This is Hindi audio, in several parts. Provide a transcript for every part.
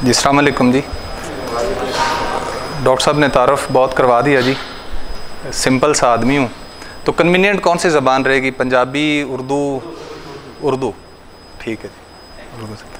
जी अस्सलाम वालेकुम जी। डॉक्टर साहब ने तारुफ बहुत करवा दिया जी। सिंपल सा आदमी हूँ, तो कन्वीनियंट कौन सी ज़बान रहेगी? पंजाबी, उर्दू? उर्दू ठीक है जी, उर्दू से।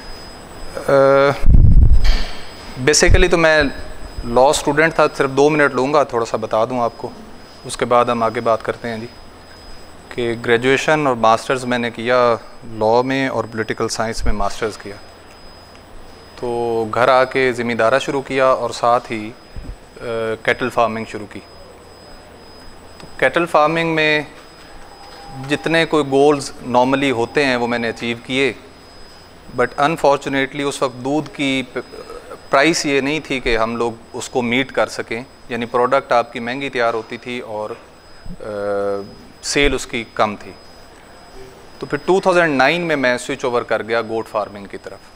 बेसिकली तो मैं लॉ स्टूडेंट था, सिर्फ 2 मिनट लूँगा, थोड़ा सा बता दूँ आपको, उसके बाद हम आगे बात करते हैं जी। कि ग्रेजुएशन और मास्टर्स मैंने किया लॉ में और पॉलिटिकल साइंस में मास्टर्स किया। तो घर आके ज़मींदारा शुरू किया और साथ ही कैटल फार्मिंग शुरू की। तो कैटल फार्मिंग में जितने कोई गोल्स नॉर्मली होते हैं वो मैंने अचीव किए, बट अनफॉर्चुनेटली उस वक्त दूध की प्राइस ये नहीं थी कि हम लोग उसको मीट कर सकें, यानी प्रोडक्ट आपकी महंगी तैयार होती थी और सेल उसकी कम थी। तो फिर 2009 में मैं स्विच ओवर कर गया गोट फार्मिंग की तरफ।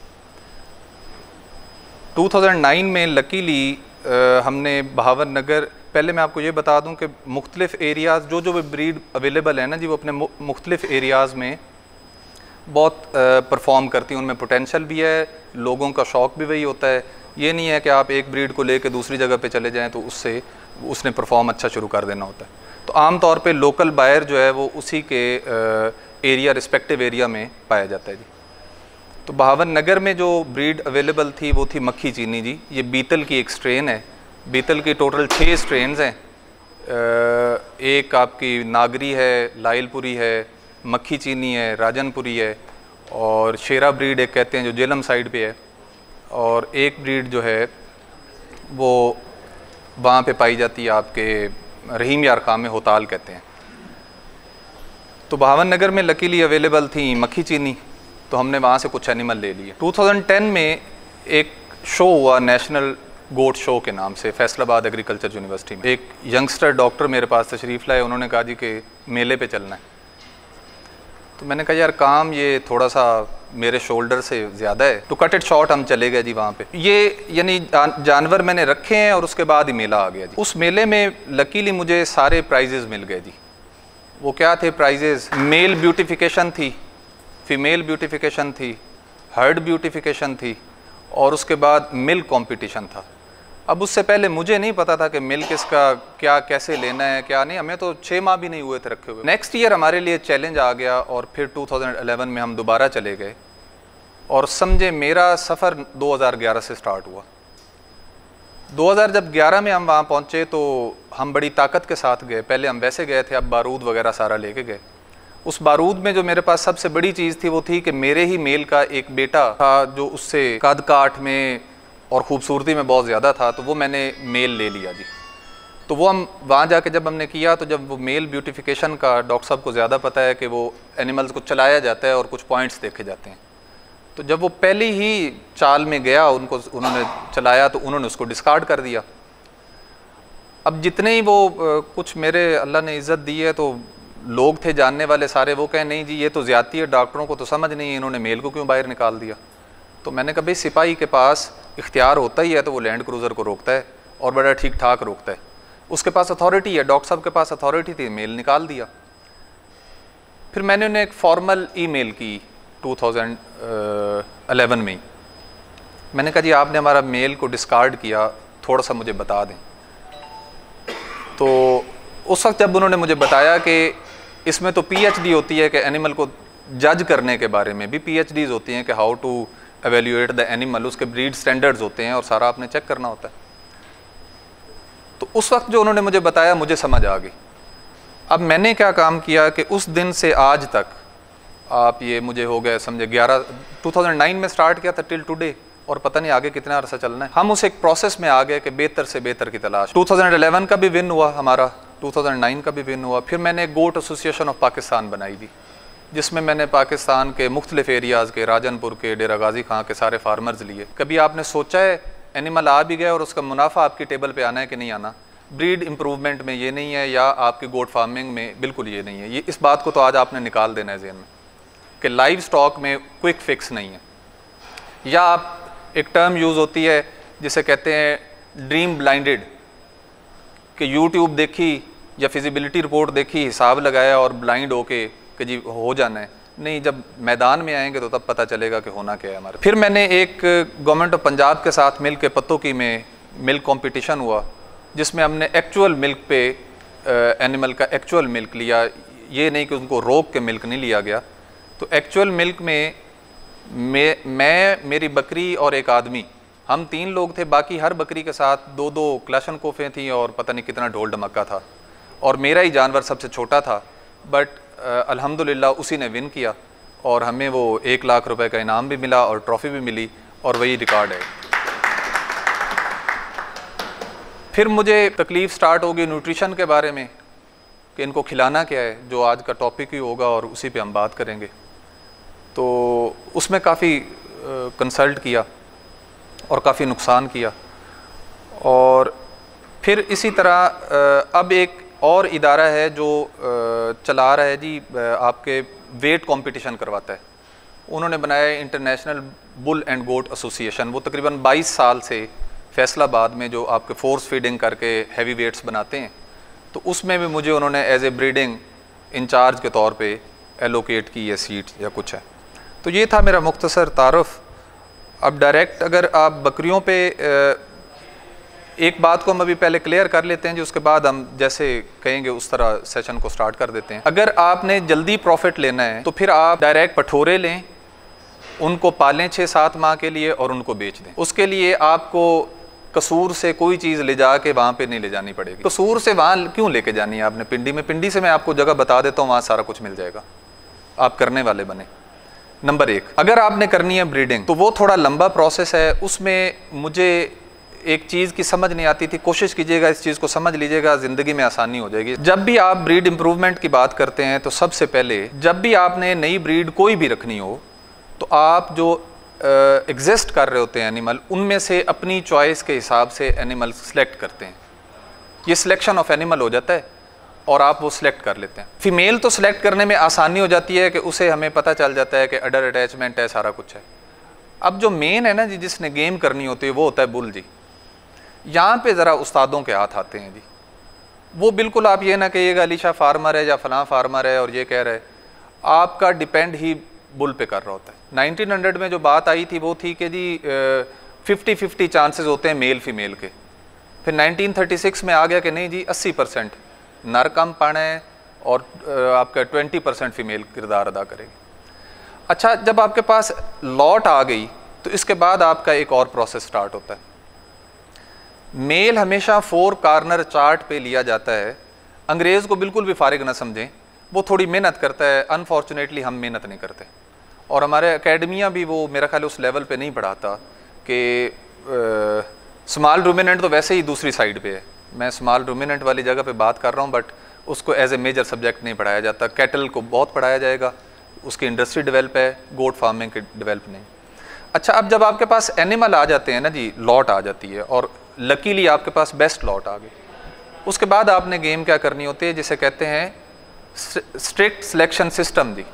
2009 में लकीली हमने बहावर नगर, पहले मैं आपको ये बता दूं कि मुख्तलिफ़ एरियाज़ जो भी ब्रीड अवेलेबल है ना जी, वो अपने मुख्तलिफ़ एरियाज़ में बहुत परफॉर्म करती हैं, उनमें पोटेंशल भी है, लोगों का शौक़ भी वही होता है। ये नहीं है कि आप एक ब्रीड को लेकर दूसरी जगह पे चले जाएं तो उसने परफॉर्म अच्छा शुरू कर देना होता है। तो आम तौर पे लोकल बायर जो है वो उसी के एरिया, रिस्पेक्टिव एरिया में पाया जाता है जी। तो बहावर नगर में जो ब्रीड अवेलेबल थी वो थी मक्खी चीनी जी। ये बीतल की एक स्ट्रेन है। बीतल की टोटल 6 स्ट्रेन्स हैं। एक आपकी नागरी है, लाइलपुरी है, मक्खी चीनी है, राजनपुरी है, और शेरा ब्रीड एक कहते हैं जो जेलम साइड पे है, और एक ब्रीड जो है वो वहाँ पे पाई जाती है आपके रहीम यार खां में, होताल कहते हैं। तो बहावर नगर में लकीली अवेलेबल थी मक्खी चीनी, तो हमने वहाँ से कुछ एनिमल ले लिए। 2010 में एक शो हुआ नेशनल गोट शो के नाम से, फैसलाबाद एग्रीकल्चर यूनिवर्सिटी में। एक यंगस्टर डॉक्टर मेरे पास तशरीफ़ लाए, उन्होंने कहा जी कि मेले पे चलना है। तो मैंने कहा यार काम ये थोड़ा सा मेरे शोल्डर से ज़्यादा है, तो कट इट शॉर्ट हम चले गए जी वहाँ पे। ये यानी जानवर मैंने रखे हैं और उसके बाद ही मेला आ गया जी। उस मेले में लकीली मुझे सारे प्राइजेज़ मिल गए जी। वो क्या थे प्राइजेज़? मेल ब्यूटिफिकेशन थी, फीमेल ब्यूटिफिकेशन थी, हर्ड ब्यूटिफिकेशन थी, और उसके बाद मिल्क कंपटीशन था। अब उससे पहले मुझे नहीं पता था कि मिल्क इसका क्या कैसे लेना है क्या नहीं, हमें तो 6 माह भी नहीं हुए थे रखे हुए। नेक्स्ट ईयर हमारे लिए चैलेंज आ गया और फिर 2011 में हम दोबारा चले गए, और समझे मेरा सफ़र 2011 से स्टार्ट हुआ। 2011 में हम वहाँ पहुँचे तो हम बड़ी ताकत के साथ गए। पहले हम वैसे गए थे, अब बारूद वगैरह सारा लेके गए। उस बारूद में जो मेरे पास सबसे बड़ी चीज़ थी वो थी कि मेरे ही मेल का एक बेटा था जो उससे कद काठ में और ख़ूबसूरती में बहुत ज़्यादा था, तो वो मैंने मेल ले लिया जी। तो वो हम वहाँ जाके जब हमने किया, तो जब वो मेल ब्यूटिफिकेशन का डॉक्टर साहब को ज़्यादा पता है कि वो एनिमल्स को चलाया जाता है और कुछ पॉइंट्स देखे जाते हैं। तो जब वो पहली ही चाल में गया, उन्होंने चलाया तो उन्होंने उसको डिस्कार्ड कर दिया। अब जितने ही वो कुछ मेरे अल्लाह ने इज़्ज़त दी है, तो लोग थे जानने वाले सारे, वो कहें नहीं जी ये तो ज़्यादती है, डॉक्टरों को तो समझ नहीं है, इन्होंने मेल को क्यों बाहर निकाल दिया। तो मैंने कहा भाई सिपाही के पास इख्तियार होता ही है, तो वो लैंड क्रूज़र को रोकता है और बड़ा ठीक ठाक रोकता है, उसके पास अथॉरिटी है। डॉक्टर साहब के पास अथॉरिटी थी, मेल निकाल दिया। फिर मैंने उन्हें एक फॉर्मल ईमेल की 2011 में ही। मैंने कहा जी आपने हमारा मेल को डिस्कार्ड किया, थोड़ा सा मुझे बता दें। तो उस वक्त जब उन्होंने मुझे बताया कि इसमें तो PhD होती है कि एनिमल को जज करने के बारे में भी PhDs होती हैं कि how to evaluate the animal, उसके ब्रीड स्टैंडर्ड्स होते हैं और सारा आपने चेक करना होता है। तो उस वक्त जो उन्होंने मुझे बताया मुझे समझ आ गई। अब मैंने क्या काम किया कि उस दिन से आज तक, आप ये मुझे हो गए समझे 2009 में स्टार्ट किया था टिल टुडे, और पता नहीं आगे कितना अरसा चलना है। हम उस एक प्रोसेस में आ गए कि बेहतर से बेहतर की तलाश। 2011 का भी विन हुआ हमारा, 2009 का भी विन हुआ। फिर मैंने गोट एसोसिएशन ऑफ पाकिस्तान बनाई थी, जिसमें मैंने पाकिस्तान के मुख्तलिफ एरियाज़ के, राजनपुर के, डेरा गाजी खां के सारे फार्मर्स लिए। कभी आपने सोचा है एनिमल आ भी गया और उसका मुनाफा आपकी टेबल पे आना है कि नहीं आना? ब्रीड इम्प्रूवमेंट में ये नहीं है, या आपकी गोट फार्मिंग में बिल्कुल ये नहीं है। ये इस बात को तो आज आपने निकाल देना है ज़हन में कि लाइव स्टॉक में क्विक फिक्स नहीं है। या आप एक टर्म यूज़ होती है जिसे कहते हैं ड्रीम ब्लाइंडेड, कि यूट्यूब देखी या फिजिबिलिटी रिपोर्ट देखी, हिसाब लगाया और ब्लाइंड होके कि जी हो जाना है। नहीं, जब मैदान में आएंगे तो तब पता चलेगा कि होना क्या है हमारे। फिर मैंने एक गवर्नमेंट ऑफ पंजाब के साथ मिल के पत्तों की में मिल्क कंपटीशन हुआ, जिसमें हमने एक्चुअल मिल्क पे एनिमल का एक्चुअल मिल्क लिया, ये नहीं कि उनको रोक के मिल्क नहीं लिया गया। तो एक्चुअल मिल्क में मैं मेरी बकरी और एक आदमी, हम 3 लोग थे। बाकी हर बकरी के साथ 2-2 क्लाशनकोफें थी और पता नहीं कितना ढोल ढमक्का था, और मेरा ही जानवर सबसे छोटा था। बट अल्हम्दुलिल्लाह उसी ने विन किया और हमें वो 1 लाख रुपए का इनाम भी मिला और ट्रॉफ़ी भी मिली, और वही रिकॉर्ड है। फिर मुझे तकलीफ़ स्टार्ट होगी न्यूट्रिशन के बारे में कि इनको खिलाना क्या है, जो आज का टॉपिक ही होगा और उसी पे हम बात करेंगे। तो उसमें काफ़ी कंसल्ट किया और काफ़ी नुकसान किया। और फिर इसी तरह अब एक और इदारा है जो चला रहा है जी, आपके वेट कंपटीशन करवाता है। उन्होंने बनाया है international bull and goat association. वो तकरीबन 22 साल से फैसलाबाद में जो आपके फोर्स फीडिंग करके हैवी वेट्स बनाते हैं, तो उसमें भी मुझे उन्होंने एज ए ब्रीडिंग इंचार्ज के तौर पे एलोकेट की है सीट या कुछ है। तो ये था मेरा मुख्तसर तारुफ। अब डायरेक्ट अगर आप बकरियों पे एक बात को हम अभी पहले क्लियर कर लेते हैं जी, उसके बाद हम जैसे कहेंगे उस तरह सेशन को स्टार्ट कर देते हैं। अगर आपने जल्दी प्रॉफिट लेना है तो फिर आप डायरेक्ट पठोरे लें, उनको पालें 6-7 माह के लिए और उनको बेच दें। उसके लिए आपको कसूर से कोई चीज़ ले जा के वहाँ पर नहीं ले जानी पड़ेगी। कसूर से वहाँ क्यों लेके जानी है आपने? पिंडी में, पिंडी से मैं आपको जगह बता देता हूँ, वहाँ सारा कुछ मिल जाएगा, आप करने वाले बने। नंबर 1, अगर आपने करनी है ब्रीडिंग तो वो थोड़ा लंबा प्रोसेस है। उसमें मुझे एक चीज़ की समझ नहीं आती थी, कोशिश कीजिएगा इस चीज़ को समझ लीजिएगा, ज़िंदगी में आसानी हो जाएगी। जब भी आप ब्रीड इम्प्रूवमेंट की बात करते हैं तो सबसे पहले जब भी आपने नई ब्रीड कोई भी रखनी हो तो आप जो एग्जिस्ट कर रहे होते हैं एनिमल, उनमें से अपनी चॉइस के हिसाब से एनिमल सेलेक्ट करते हैं। ये सिलेक्शन ऑफ एनिमल हो जाता है और आप वो सिलेक्ट कर लेते हैं। फीमेल तो सिलेक्ट करने में आसानी हो जाती है कि उसे हमें पता चल जाता है कि अडर अटैचमेंट है, सारा कुछ है। अब जो मेन है ना जी, जिसने गेम करनी होती है, वो होता है बुल जी। यहाँ पे ज़रा उस्तादों के हाथ आते हैं जी। वो बिल्कुल आप ये ना कहिएगा अलीशा फार्मर है या फलां फार्मर है और ये कह रहे, आपका डिपेंड ही बुल पे कर रहा होता है। 1900 में जो बात आई थी वो थी कि जी 50-50 चांसेस होते हैं मेल फीमेल के। फिर 1936 में आ गया कि नहीं जी 80% नर कम पाना है और आपका 20% फीमेल किरदार अदा करेगी। अच्छा, जब आपके पास लॉट आ गई तो इसके बाद आपका एक और प्रोसेस स्टार्ट होता है। मेल हमेशा 4 कॉर्नर चार्ट पे लिया जाता है। अंग्रेज़ को बिल्कुल भी फारिग ना समझें, वो थोड़ी मेहनत करता है। अनफॉर्चुनेटली हम मेहनत नहीं करते और हमारे एकेडमियाँ भी वो मेरा ख्याल उस लेवल पे नहीं पढ़ाता कि स्मॉल रूमिनेंट तो वैसे ही दूसरी साइड पे है। मैं स्मॉल रूमिनेंट वाली जगह पे बात कर रहा हूँ, बट उसको एज ए मेजर सब्जेक्ट नहीं पढ़ाया जाता। कैटल को बहुत पढ़ाया जाएगा, उसकी इंडस्ट्री डेवलप है, गोट फार्मिंग की डेवलप नहीं। अच्छा, अब जब आपके पास एनिमल आ जाते हैं ना जी, लॉट आ जाती है और लकीली आपके पास बेस्ट लॉट आ गई, उसके बाद आपने गेम क्या करनी होती है, जिसे कहते हैं स्ट्रिक्ट सिलेक्शन सिस्टम दी।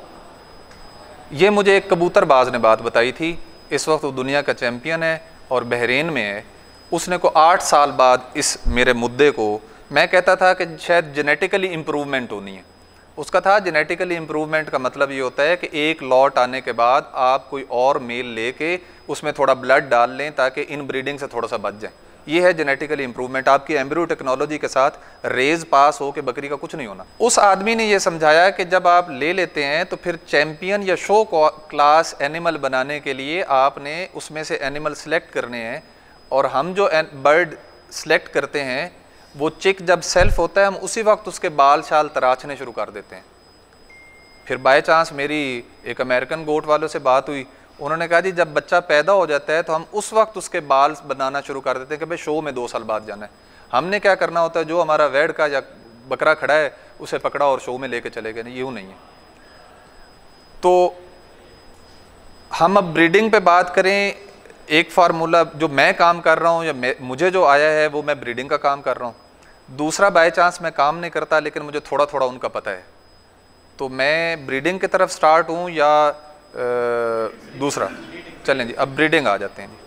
ये मुझे एक कबूतरबाज ने बात बताई थी। इस वक्त वो दुनिया का चैम्पियन है और बहरीन में है। उसने को 8 साल बाद इस मेरे मुद्दे को, मैं कहता था कि शायद जेनेटिकली इम्प्रूवमेंट होनी है। उसका था जेनेटिकली इम्प्रूवमेंट का मतलब ये होता है कि एक लॉट आने के बाद आप कोई और मेल लेके उसमें थोड़ा ब्लड डाल लें ताकि इन ब्रीडिंग से थोड़ा सा बच जाए। ये है जेनेटिकली इम्प्रूवमेंट। आपकी एम्ब्रियो टेक्नोलॉजी के साथ रेज पास हो के बकरी का कुछ नहीं होना। उस आदमी ने ये समझाया कि जब आप ले लेते हैं तो फिर चैम्पियन या शो क्लास एनिमल बनाने के लिए आपने उसमें से एनिमल सेलेक्ट करने हैं, और हम जो बर्ड सेलेक्ट करते हैं वो चिक जब सेल्फ होता है, हम उसी वक्त उसके बाल शाल तराशने शुरू कर देते हैं। फिर बाय चांस मेरी एक अमेरिकन गोट वालों से बात हुई, उन्होंने कहा जी जब बच्चा पैदा हो जाता है तो हम उस वक्त उसके बाल बनाना शुरू कर देते हैं कि भाई शो में 2 साल बाद जाना है। हमने क्या करना होता है, जो हमारा वेड़ का या बकरा खड़ा है उसे पकड़ा और शो में लेके चले गए। नहीं, यूँ नहीं है। तो हम अब ब्रीडिंग पे बात करें, एक फार्मूला जो मैं काम कर रहा हूँ या मुझे जो आया है वो मैं ब्रीडिंग का काम कर रहा हूँ। दूसरा बाय चांस मैं काम नहीं करता लेकिन मुझे थोड़ा थोड़ा उनका पता है, तो मैं ब्रीडिंग की तरफ स्टार्ट हूँ या दूसरा। चलें जी, अब ब्रीडिंग आ जाते हैं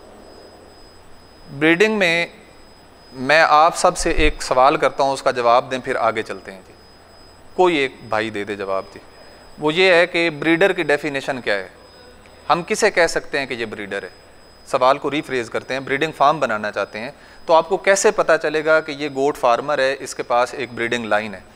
जी। ब्रीडिंग में मैं आप सब से एक सवाल करता हूँ, उसका जवाब दें, फिर आगे चलते हैं जी। कोई एक भाई दे दे जवाब जी। वो ये है कि ब्रीडर की डेफिनेशन क्या है, हम किसे कह सकते हैं कि ये ब्रीडर है। सवाल को रीफ्रेज करते हैं, ब्रीडिंग फार्म बनाना चाहते हैं तो आपको कैसे पता चलेगा कि ये गोट फार्मर है, इसके पास एक ब्रीडिंग लाइन है।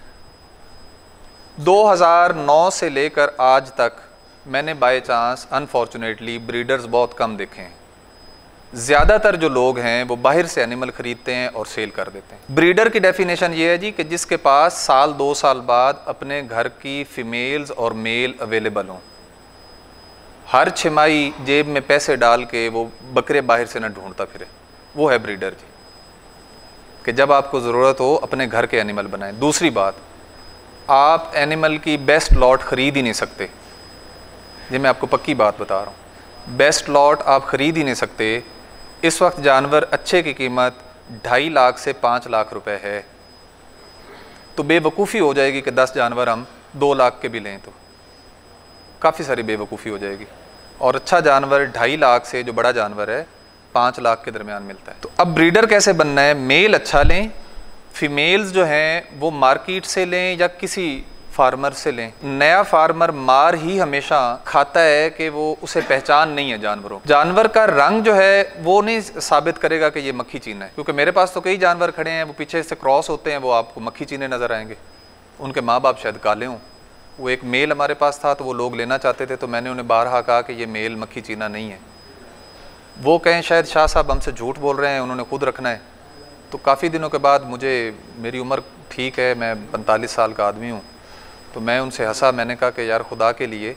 2009 से लेकर आज तक मैंने बाय चांस अनफॉर्चुनेटली ब्रीडर्स बहुत कम देखे हैं। ज़्यादातर जो लोग हैं वो बाहर से एनिमल ख़रीदते हैं और सेल कर देते हैं। ब्रीडर की डेफिनेशन ये है जी कि जिसके पास साल 2 साल बाद अपने घर की फीमेल्स और मेल अवेलेबल हों, हर छिमाही जेब में पैसे डाल के वो बकरे बाहर से न ढूंढता फिरे, वो है ब्रीडर जी। कि जब आपको ज़रूरत हो अपने घर के एनिमल बनाएं। दूसरी बात, आप एनिमल की बेस्ट लॉट ख़रीद ही नहीं सकते। ये मैं आपको पक्की बात बता रहा हूँ, बेस्ट लॉट आप ख़रीद ही नहीं सकते। इस वक्त जानवर अच्छे की कीमत 2.5 लाख से 5 लाख रुपए है, तो बेवकूफ़ी हो जाएगी कि 10 जानवर हम 2 लाख के भी लें, तो काफ़ी सारी बेवकूफ़ी हो जाएगी। और अच्छा जानवर 2.5 लाख से, जो बड़ा जानवर है, 5 लाख के दरमियान मिलता है। तो अब ब्रीडर कैसे बनना है? मेल अच्छा लें, फीमेल्स जो हैं वो मार्केट से लें या किसी फार्मर से लें। नया फार्मर मार ही हमेशा खाता है कि वो उसे पहचान नहीं है जानवरों। जानवर का रंग जो है वो नहीं साबित करेगा कि ये मक्खी चीना है, क्योंकि मेरे पास तो कई जानवर खड़े हैं वो पीछे से क्रॉस होते हैं, वो आपको मक्खी चीने नज़र आएंगे, उनके माँ बाप शायद काले हों। वो एक मेल हमारे पास था तो वो लोग लेना चाहते थे, तो मैंने उन्हें बारहा कहा कि ये मेल मक्खी चीना नहीं है। वो कहें शायद शाह साहब हमसे झूठ बोल रहे हैं, उन्होंने खुद रखना है। तो काफ़ी दिनों के बाद मेरी उम्र ठीक है, मैं 45 साल का आदमी हूँ, तो मैं उनसे हंसा। मैंने कहा कि यार खुदा के लिए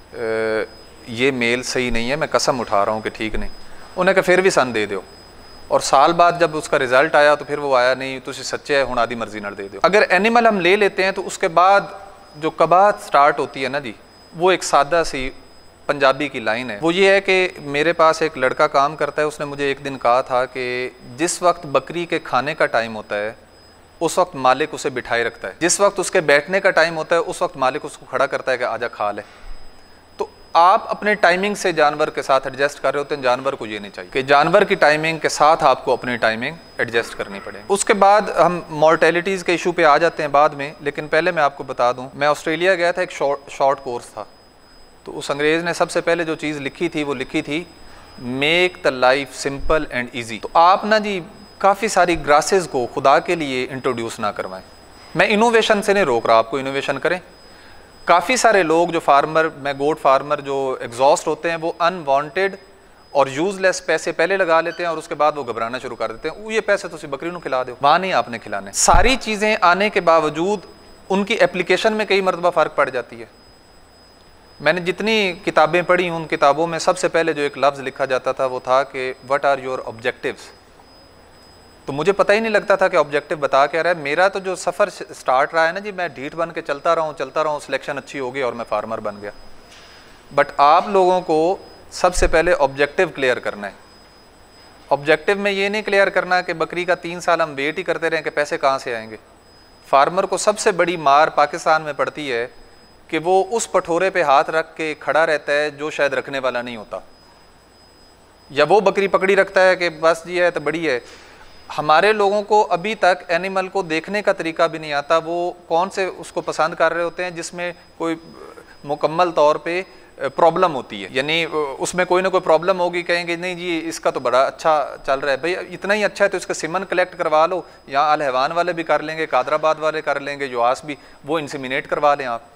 ये मेल सही नहीं है, मैं कसम उठा रहा हूँ कि ठीक नहीं। उन्हें कहा फिर भी सन दे दो, और साल बाद जब उसका रिज़ल्ट आया तो फिर वो आया नहीं, तो सच्चे है हुण आदि मर्जी नाल दे दो। अगर एनिमल हम ले लेते हैं तो उसके बाद जो कबात स्टार्ट होती है ना जी, वो एक सादा सी पंजाबी की लाइन है। वो ये है कि मेरे पास एक लड़का काम करता है, उसने मुझे एक दिन कहा था कि जिस वक्त बकरी के खाने का टाइम होता है उस वक्त मालिक उसे बिठाए रखता है, जिस वक्त उसके बैठने का टाइम होता है उस वक्त मालिक उसको खड़ा करता है कि आजा खा ले। तो आप अपने टाइमिंग से जानवर के साथ एडजस्ट कर रहे होते हैं, जानवर को ये नहीं चाहिए कि जानवर की टाइमिंग के साथ आपको अपनी टाइमिंग एडजस्ट करनी पड़े। उसके बाद हम मॉर्टेलिटीज़ के इशू पे आ जाते हैं बाद में, लेकिन पहले मैं आपको बता दूं, मैं ऑस्ट्रेलिया गया था, एक शॉर्ट कोर्स था, तो उस अंग्रेज़ ने सबसे पहले जो चीज़ लिखी थी वो लिखी थी make the life simple and easy. तो आप ना जी काफ़ी सारी ग्रासेस को खुदा के लिए इंट्रोड्यूस ना करवाएं। मैं इनोवेशन से नहीं रोक रहा, आपको इनोवेशन करें। काफ़ी सारे लोग जो मैं गोट फार्मर जो एग्जॉस्ट होते हैं वो अनवांटेड और यूजलेस पैसे पहले लगा लेते हैं और उसके बाद वो घबराना शुरू कर देते हैं, वो ये पैसे तो सिर्फ बकरी को खिला दो, वहाँ नहीं आपने खिलाने। सारी चीज़ें आने के बावजूद उनकी एप्लीकेशन में कई मरतबा फ़र्क पड़ जाती है। मैंने जितनी किताबें पढ़ी उन किताबों में सबसे पहले जो एक लफ्ज़ लिखा जाता था वो था कि व्हाट आर योर ऑब्जेक्टिव्स। तो मुझे पता ही नहीं लगता था कि ऑब्जेक्टिव बता क्या रहा है। मेरा तो जो सफ़र स्टार्ट रहा है ना जी, मैं ढीठ बन के चलता रहा हूँ, सिलेक्शन अच्छी हो गई और मैं फार्मर बन गया। बट आप लोगों को सबसे पहले ऑब्जेक्टिव क्लियर करना है। ऑब्जेक्टिव में ये नहीं क्लियर करना कि बकरी का 3 साल हम वेट ही करते रहें कि पैसे कहाँ से आएंगे। फार्मर को सबसे बड़ी मार पाकिस्तान में पड़ती है कि वो उस पठोरे पे हाथ रख के खड़ा रहता है जो शायद रखने वाला नहीं होता, या वो बकरी पकड़ी रखता है कि बस जी है तो बड़ी है। हमारे लोगों को अभी तक एनिमल को देखने का तरीका भी नहीं आता, वो कौन से उसको पसंद कर रहे होते हैं जिसमें कोई मुकम्मल तौर पे प्रॉब्लम होती है, यानी उसमें कोई ना कोई प्रॉब्लम होगी, कहेंगे नहीं जी इसका तो बड़ा अच्छा चल रहा है। भाई इतना ही अच्छा है तो इसका सिमन कलेक्ट करवा लो, यहाँ अल हैवान वाले भी कर लेंगे, कादराबाद वाले कर लेंगे, युआस भी, वो इंसेमिनेट करवा लें आप।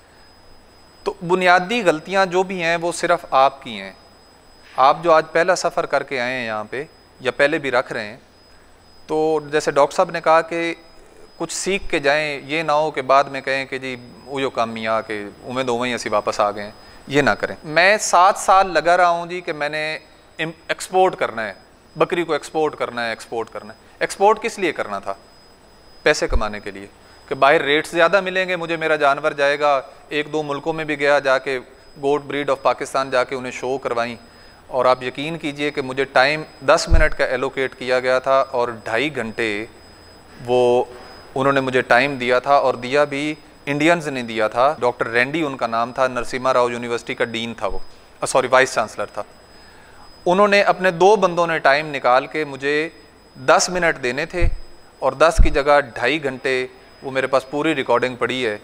तो बुनियादी गलतियाँ जो भी हैं वो सिर्फ आपकी हैं। आप जो आज पहला सफ़र करके आए हैं यहाँ पे या पहले भी रख रहे हैं, तो जैसे डॉक्टर साहब ने कहा कि कुछ सीख के जाएं, ये ना हो कि बाद में कहें कि जी वो काम यहाँ के उम्मीद हो वहीं ऐसी वापस आ गए हैं, ये ना करें। मैं 7 साल लगा रहा हूँ जी कि मैंने एक्सपोर्ट करना है, बकरी को एक्सपोर्ट करना है। एक्सपोर्ट किस लिए करना था? पैसे कमाने के लिए, कि बाहर रेट्स ज़्यादा मिलेंगे, मुझे मेरा जानवर जाएगा। 1-2 मुल्कों में भी गया, जाके गोट ब्रीड ऑफ पाकिस्तान जाके उन्हें शो करवाई, और आप यकीन कीजिए कि मुझे टाइम 10 मिनट का एलोकेट किया गया था और 2.5 घंटे वो उन्होंने मुझे टाइम दिया था, और दिया भी इंडियंस ने दिया था। डॉक्टर रेंडी उनका नाम था, नरसिम्हा राव यूनिवर्सिटी का डीन था वो, वाइस चांसलर था। उन्होंने अपने 2 बंदों ने टाइम निकाल के मुझे 10 मिनट देने थे, और 10 की जगह 2.5 घंटे, वो मेरे पास पूरी रिकॉर्डिंग पड़ी है,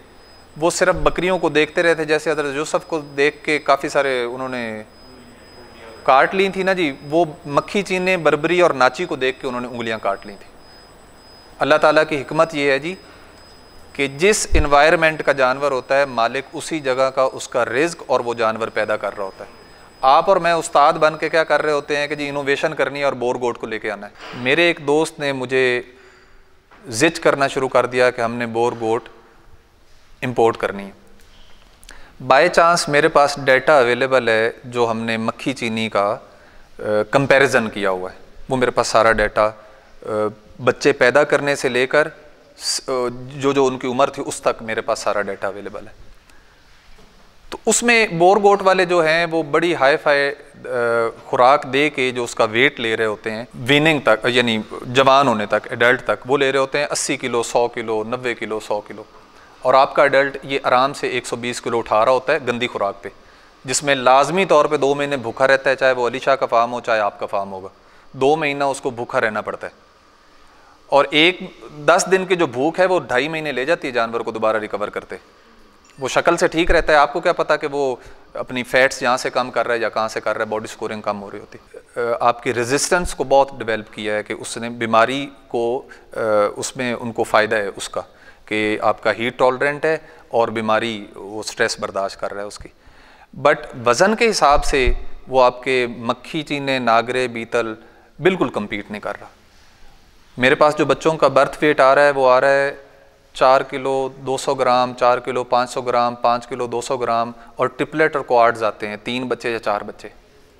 वो सिर्फ बकरियों को देखते रहे थे, जैसे हज़रत यूसुफ को देख के काफ़ी सारे उन्होंने काट ली थी ना जी, वो मक्खी चीने बर्बरी और नाची को देख के उन्होंने उंगलियां काट ली थी। अल्लाह ताला की हिकमत ये है जी कि जिस इन्वायरमेंट का जानवर होता है, मालिक उसी जगह का उसका रिज्क और वो जानवर पैदा कर रहा होता है। आप और मैं उस्ताद बन के क्या कर रहे होते हैं कि जी इनोवेशन करनी है और बोर गोट को लेके आना है। मेरे एक दोस्त ने मुझे जिच करना शुरू कर दिया कि हमने बोर गोट इंपोर्ट करनी है। बाय चांस मेरे पास डाटा अवेलेबल है जो हमने मक्खी चीनी का कंपैरिजन किया हुआ है, वो मेरे पास सारा डाटा बच्चे पैदा करने से लेकर जो उनकी उम्र थी उस तक मेरे पास सारा डाटा अवेलेबल है। तो उसमें बोर गोट वाले जो हैं वो बड़ी हाई फाई खुराक दे के जो उसका वेट ले रहे होते हैं वीनिंग तक, यानी जवान होने तक, एडल्ट तक वो ले रहे होते हैं 80 किलो, 100 किलो, 90 किलो, 100 किलो। और आपका एडल्ट ये आराम से 120 किलो उठा रहा होता है गंदी खुराक पे, जिसमें लाजमी तौर पे 2 महीने भूखा रहता है, चाहे वो अली शाह का फार्म हो चाहे आपका फार्म होगा, 2 महीना उसको भूखा रहना पड़ता है। और 10 दिन की जो भूख है वो 2.5 महीने ले जाती है जानवर को दोबारा रिकवर करते। वो शक्ल से ठीक रहता है, आपको क्या पता कि वो अपनी फैट्स यहाँ से कम कर रहा है या कहाँ से कर रहा है, बॉडी स्कोरिंग कम हो रही होती। आपकी रेजिस्टेंस को बहुत डेवलप किया है कि उसने बीमारी को उसमें उनको फ़ायदा है उसका कि आपका हीट टॉलरेंट है और बीमारी वो स्ट्रेस बर्दाश्त कर रहा है उसकी। बट वज़न के हिसाब से वो आपके मक्खी चीने, नागरे, बीतल बिल्कुल कम्पीट नहीं कर रहा। मेरे पास जो बच्चों का बर्थ वेट आ रहा है वो आ रहा है 4 kilo 200 gram, 4 kilo 500 gram, 5 kilo 200 gram, और ट्रिपलेट और क्वाड्स आते हैं, 3 बच्चे या 4 बच्चे।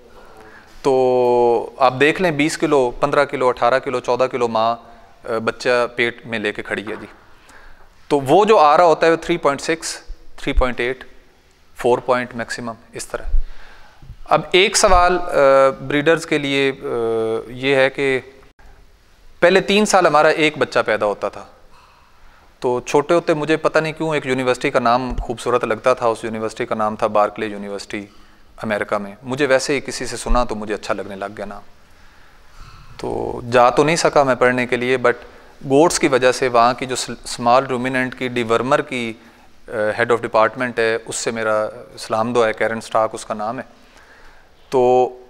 तो आप देख लें 20 किलो, 15 किलो, 18 किलो, 14 किलो माँ बच्चा पेट में लेके खड़ी है जी। तो वो जो आ रहा होता है 3.6, 3.8, 4 पॉइंट मैक्सिमम, इस तरह। अब एक सवाल ब्रीडर्स के लिए ये है कि पहले 3 साल हमारा एक बच्चा पैदा होता था। तो छोटे होते मुझे पता नहीं क्यों एक यूनिवर्सिटी का नाम खूबसूरत लगता था, उस यूनिवर्सिटी का नाम था बार्कले यूनिवर्सिटी, अमेरिका में। मुझे वैसे ही किसी से सुना तो मुझे अच्छा लगने लग गया नाम। तो जा तो नहीं सका मैं पढ़ने के लिए, बट गोट्स की वजह से वहाँ की जो स्मॉल रूमिनेंट की डिवर्मर की हेड ऑफ डिपार्टमेंट है, उससे मेरा सलाम दुआ है, कैरन स्टार्क उसका नाम है। तो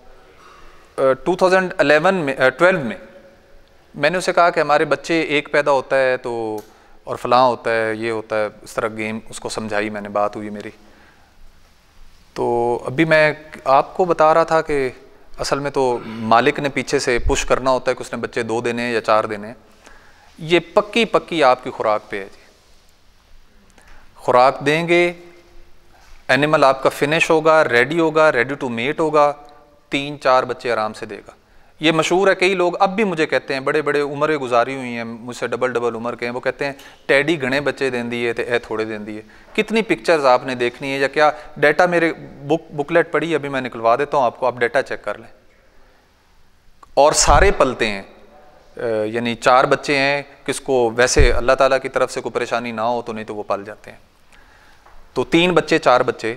2012 में मैंने उसे कहा कि हमारे बच्चे एक पैदा होता है तो और फलां होता है, ये होता है, इस तरह गेम उसको समझाई मैंने, बात हुई मेरी। तो अभी मैं आपको बता रहा था कि असल में तो मालिक ने पीछे से पुश करना होता है कि उसने बच्चे 2 देने या 4 देने। ये पक्की पक्की आपकी खुराक पे है जी। खुराक देंगे, एनिमल आपका फिनिश होगा, रेडी टू मेट होगा, 3-4 बच्चे आराम से देगा। ये मशहूर है, कई लोग अब भी मुझे कहते हैं, बड़े बड़े उम्रें गुजारी हुई हैं मुझसे, डबल उम्र के हैं, वो कहते हैं टैडी घने बच्चे दें दिए थे, थोड़े दें दिए। कितनी पिक्चर्स आपने देखनी है या क्या डाटा, मेरे बुकलेट पड़ी अभी मैं निकलवा देता हूँ आपको, आप डाटा चेक कर लें। और सारे पलते हैं, यानी 4 बच्चे हैं, किसको वैसे अल्लाह ताला की तरफ से कोई परेशानी ना हो तो, नहीं तो वो पल जाते हैं। तो 3 बच्चे 4 बच्चे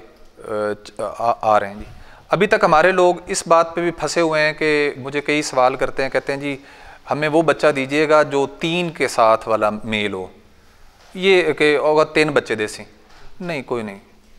आ रहे हैं जी। अभी तक हमारे लोग इस बात पे भी फंसे हुए हैं कि मुझे कई सवाल करते हैं, कहते हैं जी हमें वो बच्चा दीजिएगा जो 3 के साथ वाला मेल हो, ये कि होगा 3 बच्चे देसी। नहीं, कोई नहीं,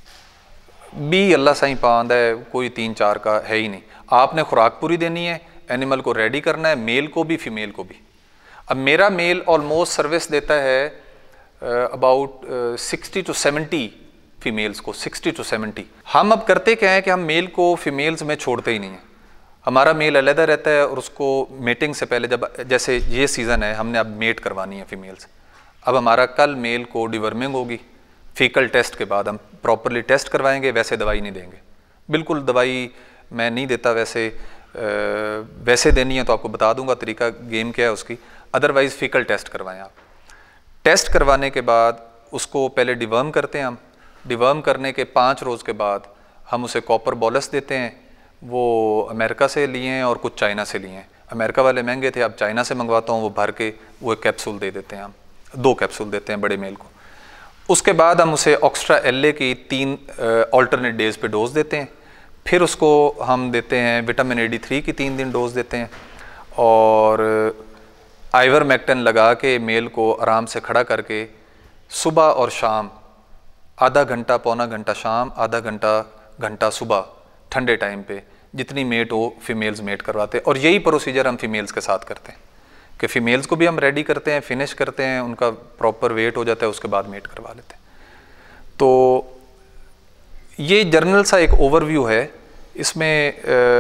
बी अल्लाह सही पांद है, कोई 3-4 का है ही नहीं। आपने खुराक पूरी देनी है, एनिमल को रेडी करना है, मेल को भी फीमेल को भी। अब मेरा मेल ऑलमोस्ट सर्विस देता है अबाउट 60 to 70 फीमेल्स को, 60 to 70। हम अब करते क्या है कि हम मेल को फीमेल्स में छोड़ते ही नहीं है, हमारा मेल अलग रहता है और उसको मेटिंग से पहले, जब जैसे ये सीज़न है हमने अब मेट करवानी है फीमेल्स, अब हमारा कल मेल को डिवर्मिंग होगी, फीकल टेस्ट के बाद हम प्रॉपरली टेस्ट करवाएंगे, वैसे दवाई नहीं देंगे, बिल्कुल दवाई मैं नहीं देता वैसे, वैसे देनी है तो आपको बता दूंगा तरीका गेम क्या है उसकी, अदरवाइज़ फीकल टेस्ट करवाएं आप। टेस्ट करवाने के बाद उसको पहले डिवर्म करते हैं हम, डिवर्म करने के 5 रोज़ के बाद हम उसे कॉपर बॉलस देते हैं, वो अमेरिका से लिए हैं और कुछ चाइना से लिए हैं, अमेरिका वाले महंगे थे, अब चाइना से मंगवाता हूँ, वो भर के वो एक कैप्सूल दे देते हैं, हम 2 कैप्सूल देते हैं बड़े मेल को। उसके बाद हम उसे ऑक्स्ट्रा एल की 3 अल्टरनेट डेज़ पे डोज देते हैं, फिर उसको हम देते हैं विटामिन AD3 की 3 दिन डोज देते हैं, और आइवरमेक्टिन लगा के मेल को आराम से खड़ा करके सुबह और शाम आधा घंटा पौना घंटा शाम, आधा घंटा सुबह ठंडे टाइम पे, जितनी मेट हो फीमेल्स मेट करवाते हैं। और यही प्रोसीजर हम फीमेल्स के साथ करते हैं कि फ़ीमेल्स को भी हम रेडी करते हैं, फिनिश करते हैं, उनका प्रॉपर वेट हो जाता है, उसके बाद मेट करवा लेते हैं। तो ये जर्नल सा एक ओवरव्यू है। इसमें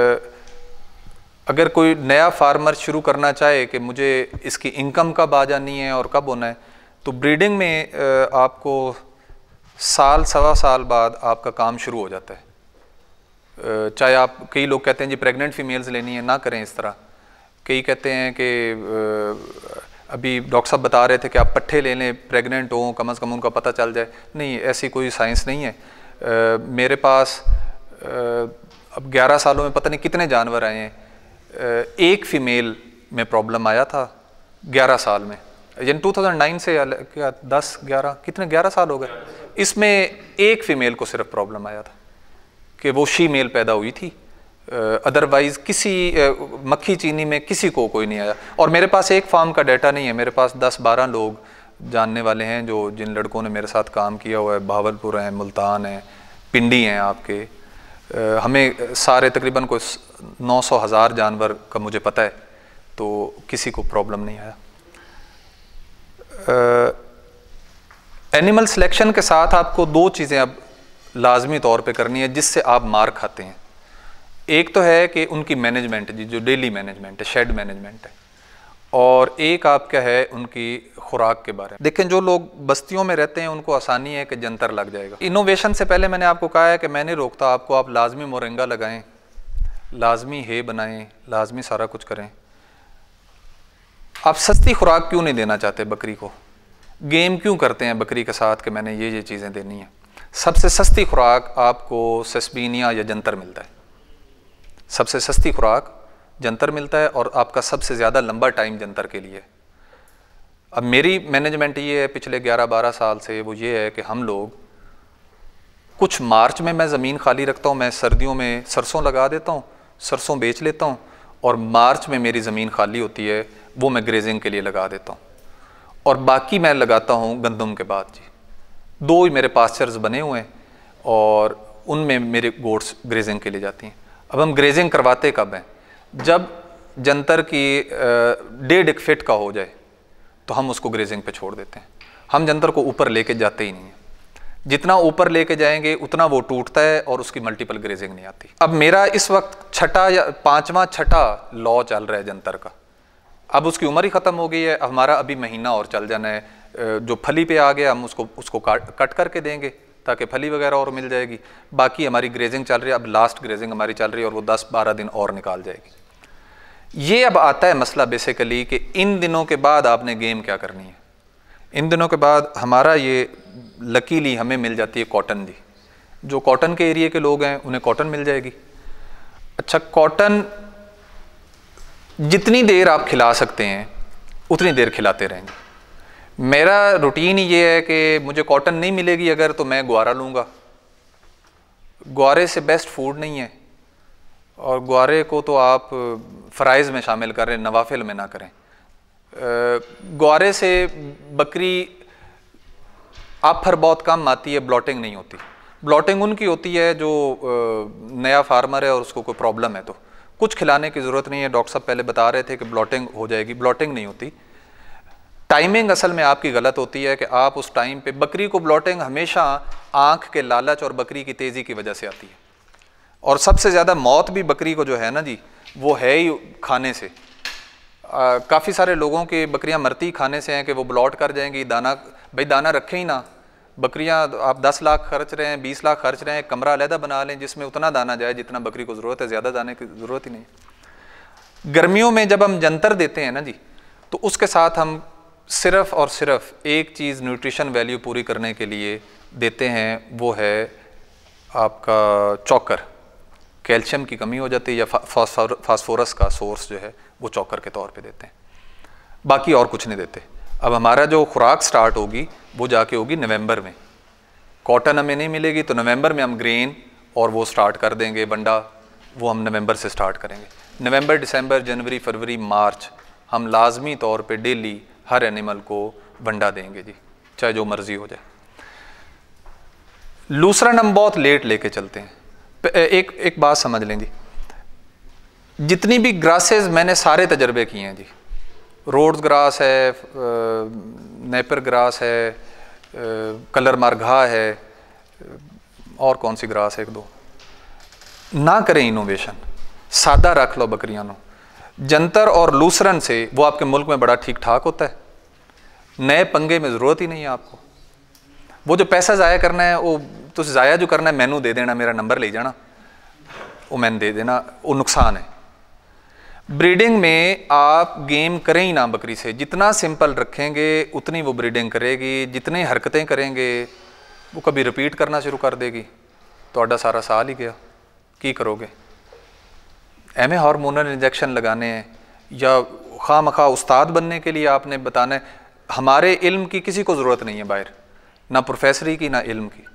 अगर कोई नया फार्मर शुरू करना चाहे कि मुझे इसकी इनकम कब आ जानी है और कब होना है, तो ब्रीडिंग में आपको साल सवा साल बाद आपका काम शुरू हो जाता है। चाहे आप, कई लोग कहते हैं जी प्रेग्नेंट फीमेल्स लेनी है, ना करें इस तरह। कई कहते हैं कि अभी डॉक्टर साहब बता रहे थे कि आप पट्ठे ले लें, प्रेग्नेंट हो कम से कम उनका पता चल जाए। नहीं, ऐसी कोई साइंस नहीं है। मेरे पास अब 11 सालों में पता नहीं कितने जानवर आए हैं। एक फ़ीमेल में प्रॉब्लम आया था 11 साल में, यानी 2009 से क्या 10 11 कितने 11 साल हो गए। इसमें एक फ़ीमेल को सिर्फ प्रॉब्लम आया था कि वो शी मेल पैदा हुई थी, अदरवाइज़ किसी मक्खी चीनी में किसी को कोई नहीं आया। और मेरे पास एक फार्म का डाटा नहीं है, मेरे पास 10-12 लोग जानने वाले हैं जो जिन लड़कों ने मेरे साथ काम किया हुआ है। बहावलपुर हैं, मुल्तान हैं, पिंडी हैं आपके। हमें सारे तकरीबन कोई 900,000 जानवर का मुझे पता है, तो किसी को प्रॉब्लम नहीं आया। एनिमल सिलेक्शन के साथ आपको 2 चीज़ें अब लाजमी तौर पे करनी है जिससे आप मार खाते हैं। एक तो है कि उनकी मैनेजमेंट जी, जो डेली मैनेजमेंट है, शेड मैनेजमेंट है, और एक आपका है उनकी खुराक के बारे में। देखें, जो लोग बस्तियों में रहते हैं उनको आसानी है कि जंतर लग जाएगा। इनोवेशन से पहले मैंने आपको कहा है कि मैं नहीं रोकता आपको, आप लाजमी मोरिंगा लगाएं, लाजमी हे बनाएं, लाजमी सारा कुछ करें। आप सस्ती खुराक क्यों नहीं देना चाहते बकरी को? गेम क्यों करते हैं बकरी के साथ कि मैंने ये चीज़ें देनी है? सबसे सस्ती खुराक आपको सेस्पीनिया या जंतर मिलता है। सबसे सस्ती खुराक जंतर मिलता है और आपका सबसे ज़्यादा लंबा टाइम जंतर के लिए। अब मेरी मैनेजमेंट ये है पिछले 11-12 साल से, वो ये है कि हम लोग कुछ मार्च में मैं ज़मीन खाली रखता हूँ, मैं सर्दियों में सरसों लगा देता हूँ, सरसों बेच लेता हूँ, और मार्च में मेरी ज़मीन खाली होती है, वो मैं ग्रेजिंग के लिए लगा देता हूँ, और बाकी मैं लगाता हूँ गंदम के बाद जी। 2 ही मेरे पास्चर्स बने हुए हैं और उनमें मेरे गोट्स ग्रेजिंग के लिए जाती हैं। अब हम ग्रेजिंग करवाते कब हैं? जब जंतर की 1.5 फीट का हो जाए तो हम उसको ग्रेजिंग पे छोड़ देते हैं। हम जंतर को ऊपर लेके जाते ही नहीं हैं। जितना ऊपर लेके जाएंगे उतना वो टूटता है और उसकी मल्टीपल ग्रेजिंग नहीं आती। अब मेरा इस वक्त 6ठा या 5वां 6ठा लॉ चल रहा है जंतर का। अब उसकी उम्र ही ख़त्म हो गई है, हमारा अभी महीना और चल जाना है। जो फली पे आ गया हम उसको कट करके देंगे ताकि फली वगैरह और मिल जाएगी। बाकी हमारी ग्रेजिंग चल रही है, अब लास्ट ग्रेजिंग हमारी चल रही है और वो 10-12 दिन और निकाल जाएगी। ये अब आता है मसला बेसिकली कि इन दिनों के बाद आपने गेम क्या करनी है। इन दिनों के बाद हमारा ये लकीली हमें मिल जाती है कॉटन जी। जो कॉटन के एरिया के लोग हैं उन्हें कॉटन मिल जाएगी। अच्छा, कॉटन जितनी देर आप खिला सकते हैं उतनी देर खिलाते रहेंगे। मेरा रूटीन ही ये है कि मुझे कॉटन नहीं मिलेगी अगर, तो मैं ग्वारा लूँगा। ग्वारे से बेस्ट फूड नहीं है, और ग्वारे को तो आप फ़राइज़ में शामिल करें, नवाफिल में ना करें। ग्वारे से बकरी आफर बहुत कम आती है, ब्लॉटिंग नहीं होती। ब्लॉटिंग उनकी होती है जो नया फार्मर है और उसको कोई प्रॉब्लम है, तो कुछ खिलाने की ज़रूरत नहीं है। डॉक्टर साहब पहले बता रहे थे कि ब्लॉटिंग हो जाएगी, ब्लॉटिंग नहीं होती। टाइमिंग असल में आपकी गलत होती है कि आप उस टाइम पे, बकरी को ब्लॉटिंग हमेशा आँख के लालच और बकरी की तेज़ी की वजह से आती है। और सबसे ज़्यादा मौत भी बकरी को जो है ना जी, वो है ही खाने से। काफ़ी सारे लोगों की बकरियां मरती खाने से हैं कि वो ब्लॉट कर जाएंगी। दाना, भाई दाना रखें ही ना। बकरियां आप 10 लाख खर्च रहे हैं, 20 लाख खर्च रहे हैं, कमरा अलहदा बना लें जिसमें उतना दाना जाए जितना बकरी को ज़रूरत है, ज़्यादा दाने की ज़रूरत ही नहीं। गर्मियों में जब हम जंतर देते हैं ना जी, तो उसके साथ हम सिर्फ़ और सिर्फ एक चीज़ न्यूट्रिशन वैल्यू पूरी करने के लिए देते हैं, वो है आपका चॉकर। कैल्शियम की कमी हो जाती है या फास्फोरस का सोर्स जो है वो चॉकर के तौर पे देते हैं, बाकी और कुछ नहीं देते। अब हमारा जो खुराक स्टार्ट होगी वो जाके होगी नवंबर में। कॉटन हमें नहीं मिलेगी तो नवंबर में हम ग्रेन और वो स्टार्ट कर देंगे, वंडा, वो हम नवंबर से स्टार्ट करेंगे। नवंबर, दिसंबर, जनवरी, फरवरी, मार्च हम लाजमी तौर पे डेली हर एनिमल को वंडा देंगे जी, चाहे जो मर्ज़ी हो जाए। लूसरन हम बहुत लेट लेके चलते हैं। एक बात समझ लें जी, जितनी भी ग्रासेस मैंने सारे तजर्बे किए हैं जी, रोड्स ग्रास है, नेपर ग्रास है, कलर मारघा है, और कौन सी ग्रास है एक दो, ना करें इनोवेशन, सादा रख लो बकरियां नो। जंतर और लूसरन से वो आपके मुल्क में बड़ा ठीक ठाक होता है, नए पंगे में ज़रूरत ही नहीं है आपको। वो जो पैसा ज़ाया करना है वो तो ज़ाया जो करना है मैनू दे देना, मेरा नंबर ले जाना, वो मैंने दे देना, वो नुकसान है। ब्रीडिंग में आप गेम करें ही ना बकरी से, जितना सिंपल रखेंगे उतनी वो ब्रीडिंग करेगी, जितनी हरकतें करेंगे वो कभी रिपीट करना शुरू कर देगी, तो सारा साल ही गया, की करोगे? एम हार्मोनल इंजेक्शन लगाने हैं या खामखा उस्ताद बनने के लिए आपने बताना है? हमारे इल्म की किसी को ज़रूरत नहीं है बाहर, ना प्रोफेसरी की ना इल्म की।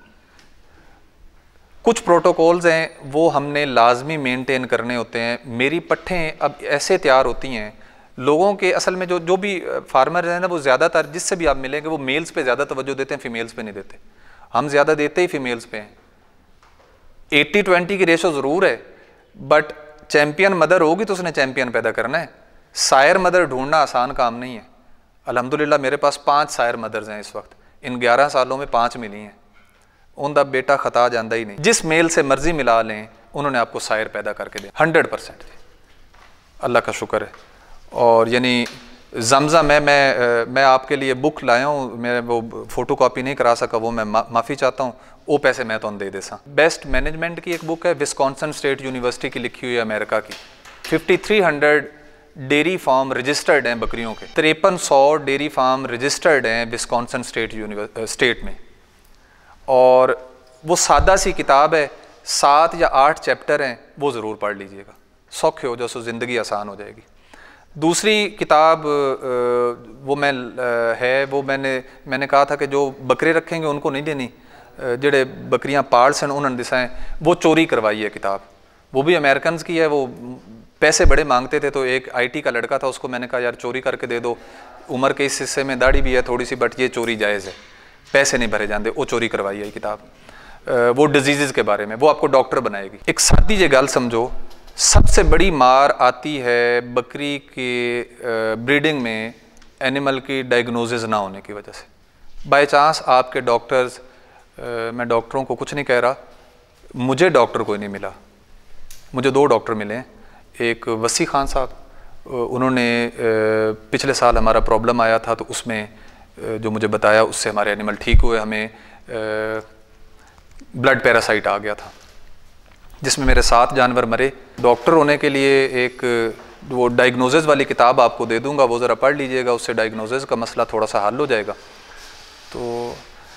कुछ प्रोटोकॉल्स हैं वो हमने लाजमी मेंटेन करने होते हैं। मेरी पट्ठें अब ऐसे तैयार होती हैं, लोगों के असल में जो भी फार्मर हैं ना, वो ज़्यादातर जिससे भी आप मिलेंगे वो मेल्स पे ज़्यादा तवज्जो देते हैं, फीमेल्स पे नहीं देते। हम ज़्यादा देते ही फीमेल्स पे हैं। 80-20 की रेशो ज़रूर है, बट चैम्पियन मदर होगी तो उसने चैम्पियन पैदा करना है। सायर मदर ढूंढना आसान काम नहीं है। अल्हम्दुलिल्लाह मेरे पास 5 सायर मदर्स हैं इस वक्त, इन 11 सालों में 5 मिली हैं। उनका बेटा खता जाता ही नहीं, जिस मेल से मर्जी मिला लें उन्होंने आपको सायर पैदा करके दे 100%। अल्लाह का शुक्र है। और यानी जमज़म है, मैं आपके लिए बुक लाया हूँ, मैं वो फ़ोटो कॉपी नहीं करा सका, वो मैं माफ़ी चाहता हूँ, वो पैसे मैं तो दे सा। बेस्ट मैनेजमेंट की एक बुक है, विस्कॉन्सन स्टेट यूनिवर्सिटी की लिखी हुई है, अमेरिका की। 5300 डेयरी फार्म रजिस्टर्ड हैं बकरियों के, 5300 डेयरी फार्म रजिस्टर्ड हैं विस्कॉन्सन स्टेट में। और वो सादा सी किताब है, 7 या 8 चैप्टर हैं, वो ज़रूर पढ़ लीजिएगा, सौखे हो जाओ, ज़िंदगी आसान हो जाएगी। दूसरी किताब वो वो मैंने कहा था कि जो बकरे रखेंगे उनको नहीं देनी, जेड़े बकरियां पाल सन उन्होंने दिसाएं, वो चोरी करवाई है किताब। वो भी अमेरिकन की है, वो पैसे बड़े मांगते थे, तो एक IT का लड़का था, उसको मैंने कहा यार चोरी करके दे दो, उम्र के इस हिस्से में दाढ़ी भी है थोड़ी सी, बट ये चोरी जायज़ है, पैसे नहीं भरे जाते। वो चोरी करवाई है किताब, वो डिजीज़ के बारे में, वो आपको डॉक्टर बनाएगी। एक सादी जी गल समझो, सबसे बड़ी मार आती है बकरी की ब्रीडिंग में एनिमल की डायग्नोसिस ना होने की वजह से। बाय चांस आपके डॉक्टर्स, मैं डॉक्टरों को कुछ नहीं कह रहा, मुझे डॉक्टर कोई नहीं मिला, मुझे 2 डॉक्टर मिले हैं। एक वसी खान साहब, उन्होंने पिछले साल हमारा प्रॉब्लम आया था, तो उसमें जो मुझे बताया उससे हमारे एनिमल ठीक हुए। हमें ब्लड पैरासाइट आ गया था जिसमें मेरे 7 जानवर मरे। डॉक्टर होने के लिए एक वो डायग्नोसिस वाली किताब आपको दे दूंगा, वो ज़रा पढ़ लीजिएगा, उससे डायग्नोसिस का मसला थोड़ा सा हल हो जाएगा। तो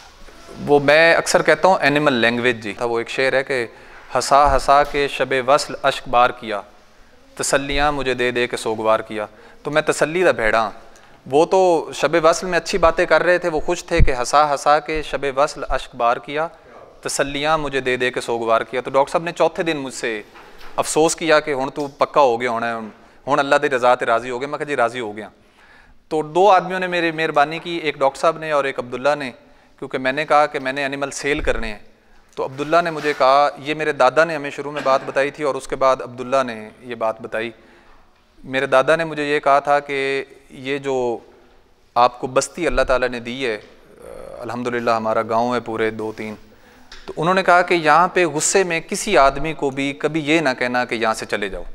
वो मैं अक्सर कहता हूँ एनिमल लैंग्वेज जी था, वो एक शेर है कि हंसा हंसा के शब वस्ल अश्क बार किया, तसल्लियाँ मुझे दे दे के सोगवार किया। तो मैं तसल्ली दा भेड़ा, वो तो शब वस्ल में अच्छी बातें कर रहे थे, वो खुश थे कि हंसा हंसा के शब वस्ल अश्क बार किया, तसल्लियाँ मुझे दे दे के सोगवार किया। तो डॉक्टर साहब ने चौथे दिन मुझसे अफसोस किया कि हुण तू पक्का हो गया होना, हुण अल्लाह की रज़ा ते राज़ी हो गया। मैं कहा जी राज़ी हो गया। तो 2 आदमियों ने मेरी मेहरबानी की, एक डॉक्टर साहब ने और एक अब्दुल्ला ने, क्योंकि मैंने कहा कि मैंने एनिमल सेल करने हैं। तो अब्दुल्ला ने मुझे कहा, ये मेरे दादा ने हमें शुरू में बात बताई थी और उसके बाद अब्दुल्ला ने ये बात बताई। मेरे दादा ने मुझे ये कहा था कि ये जो आपको बस्ती अल्लाह ताला ने दी है, अल्हम्दुलिल्लाह हमारा गाँव है पूरे 2-3, तो उन्होंने कहा कि यहाँ पे गुस्से में किसी आदमी को भी कभी ये ना कहना कि यहाँ से चले जाओ,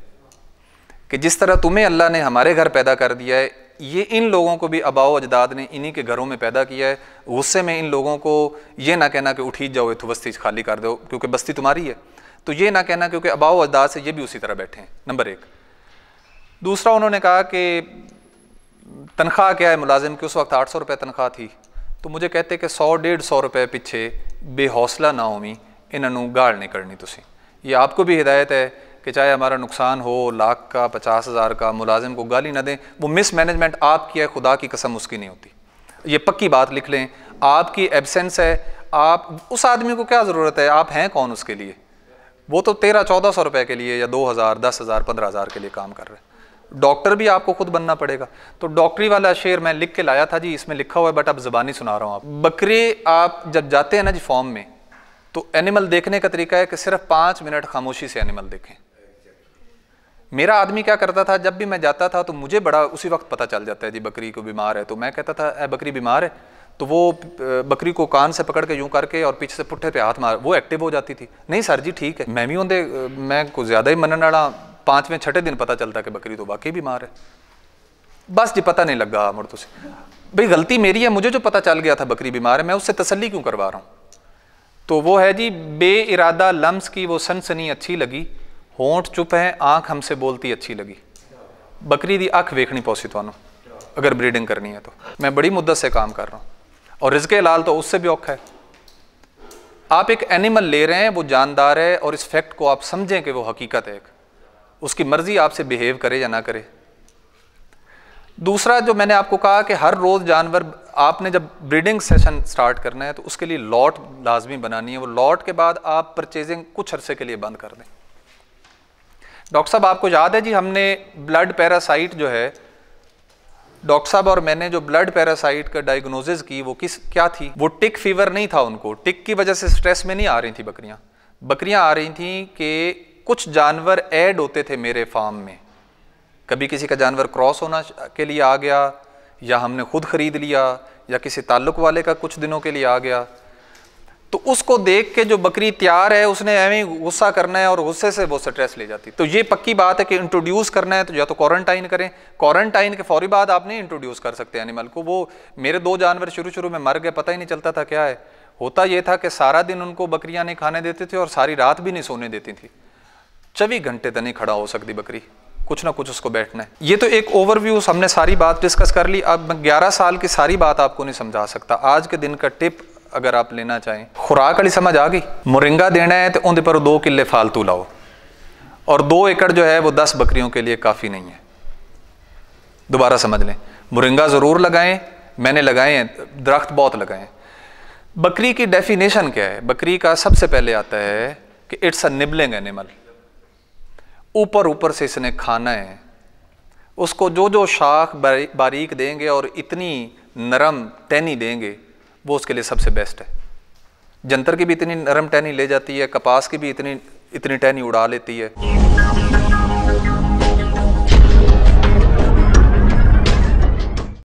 कि जिस तरह तुम्हें अल्लाह ने हमारे घर पैदा कर दिया है, ये इन लोगों को भी अबाओ अजदाद ने इन्हीं के घरों में पैदा किया है। गुस्से में इन लोगों को ये ना कहना कि उठी जाओ तो बस्ती खाली कर दो, क्योंकि बस्ती तुम्हारी है। तो ये ना कहना क्योंकि अबाओ अजदाद से ये भी उसी तरह बैठे हैं, नंबर 1। दूसरा उन्होंने कहा कि तनख्वाह क्या है मुलाजिम की, उस वक्त 800 रुपये तनख्वाह थी। तो मुझे कहते कि 100-150 रुपये पिछे बेहौसला ना होवी, इन्होंने गाल नहीं करनी। तुसी ये आपको भी हिदायत है कि चाहे हमारा नुकसान हो, लाख का 50,000 का, मुलाजिम को गाली ना दें। वो मिस मैनेजमेंट आपकी है, खुदा की कसम उसकी नहीं होती। ये पक्की बात लिख लें, आपकी एब्सेंस है। आप उस आदमी को क्या ज़रूरत है, आप हैं कौन उसके लिए? वो तो 1300-1400 रुपये के लिए या 2000, 10,000, 15,000 के लिए काम कर रहे हैं। डॉक्टर भी आपको खुद बनना पड़ेगा। तो डॉक्टरी वाला शेर मैं लिख के लाया था जी, इसमें लिखा हुआ है, बट अब ज़बानी सुना रहा हूँ। आप बकरे आप जब जाते हैं ना जी फॉर्म में, तो एनिमल देखने का तरीका है कि सिर्फ 5 मिनट खामोशी से एनिमल देखें। मेरा आदमी क्या करता था, जब भी मैं जाता था तो मुझे बड़ा उसी वक्त पता चल जाता है जी बकरी को बीमार है, तो मैं कहता था ए बकरी बीमार है, तो वो बकरी को कान से पकड़ के यूं करके और पीछे से पुट्ठे पे हाथ मार, वो एक्टिव हो जाती थी। नहीं सर जी ठीक है, मैं भी होंगे, मैं कुछ ज़्यादा ही मनन वाला, 5वें 6ठे दिन पता चलता कि बकरी तो वाकई बीमार है। बस जी पता नहीं लगा मुड़ तुझे, भाई गलती मेरी है, मुझे जो पता चल गया था बकरी बीमार है, मैं उससे तसल्ली क्यों करवा रहा हूँ। तो वो है जी बे इरादा लम्स की वो सनसनी अच्छी लगी, होंठ चुप है आंख हमसे बोलती अच्छी लगी। बकरी दी अख वेखनी पौसी थानू अगर ब्रीडिंग करनी है तो। मैं बड़ी मुद्दत से काम कर रहा हूँ और रिज़्क़े हलाल तो उससे भी औखा है। आप एक एनिमल ले रहे हैं, वो जानदार है, और इस फैक्ट को आप समझें कि वो हकीकत है, उसकी मर्जी आपसे बिहेव करे या ना करे। दूसरा जो मैंने आपको कहा कि हर रोज़ जानवर, आपने जब ब्रीडिंग सेशन स्टार्ट करना है तो उसके लिए लॉट लाजमी बनानी है। वो लॉट के बाद आप परचेजिंग कुछ अरसे के लिए बंद कर दें। डॉक्टर साहब आपको याद है जी, हमने ब्लड पैरासाइट जो है, डॉक्टर साहब और मैंने जो ब्लड पैरासाइट का डायग्नोसिस की, वो क्या थी? वो टिक फीवर नहीं था, उनको टिक की वजह से स्ट्रेस में नहीं आ रही थी बकरियां आ रही थी कि कुछ जानवर ऐड होते थे मेरे फार्म में। कभी किसी का जानवर क्रॉस होना के लिए आ गया, या हमने खुद खरीद लिया, या किसी ताल्लुक वाले का कुछ दिनों के लिए आ गया, तो उसको देख के जो बकरी तैयार है उसने एवं गुस्सा करना है और गुस्से से वो स्ट्रेस ले जाती है। तो ये पक्की बात है कि इंट्रोड्यूस करना है तो या तो क्वारंटाइन करें, क्वारंटाइन के फौरी बाद आप नहीं इंट्रोड्यूस कर सकते एनिमल को। वो मेरे 2 जानवर शुरू में मर गए, पता ही नहीं चलता था क्या है। होता ये था कि सारा दिन उनको बकरियां नहीं खाने देते थे और सारी रात भी नहीं सोने देती थी। 24 घंटे तक नहीं खड़ा हो सकती बकरी, कुछ ना कुछ उसको बैठना है। ये तो एक ओवरव्यू, हमने सारी बात डिस्कस कर ली। अब मैं 11 साल की सारी बात आपको नहीं समझा सकता। आज के दिन का टिप अगर आप लेना चाहें, खुराक वाली समझ आ गई। मुरिंगा देना है तो उनके पर 2 किले फालतू लाओ, और 2 एकड़ जो है वो 10 बकरियों के लिए काफ़ी नहीं है। दोबारा समझ लें, मुरिंगा ज़रूर लगाएं, मैंने लगाए हैं, दरख्त बहुत लगाए हैं। बकरी की डेफिनेशन क्या है? बकरी का सबसे पहले आता है कि इट्स अ निबलिंग एनिमल। ऊपर से इसने खाना है, उसको जो शाख बारीक देंगे और इतनी नरम टहनी देंगे, वो उसके लिए सबसे बेस्ट है। जंतर की भी इतनी नरम टहनी ले जाती है, कपास की भी इतनी टहनी उड़ा लेती है।